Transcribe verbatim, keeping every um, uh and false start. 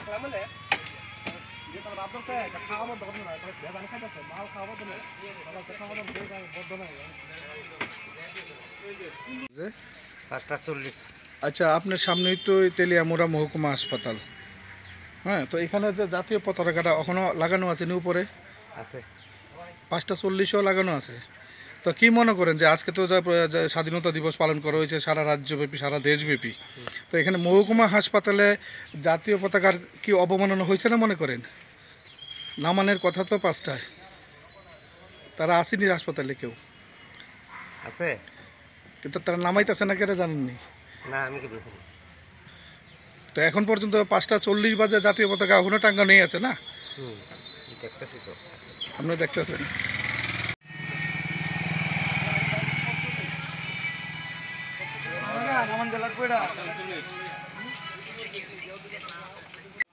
আচ্ছা, আপনার সামনেই তো তেলিয়ামুড়া মহকুমা হাসপাতাল। হ্যাঁ, তো এখানে যে জাতীয় পতাকাটা এখনো লাগানো আছে নি উপরে আছে, পাঁচটা চল্লিশও লাগানো আছে। তো কি মনে করেন যে আজকে তো যা যা স্বাধীনতা দিবস পালন করা হয়েছে সারা রাজ্যব্যাপী, সারা দেশব্যাপী, তো এখানে মহকুমা হাসপাতালে জাতীয় পতাকার কি অবমাননা হয়েছে না মনে করেন? নামানের কথা তো পাঁচটায়, তারা আসেনি হাসপাতালে কেউ, আছে কিন্তু তারা নামাইতেছে না কেন জানেননি? না, আমি কি বলবো? তো এখন পর্যন্ত পাঁচটা চল্লিশ বাজে জাতীয় পতাকা এখনো টাঙ্গা নেই আছে না? হুম, দেখতেছি তো। আপনি দেখতেছেন। আমার জেলার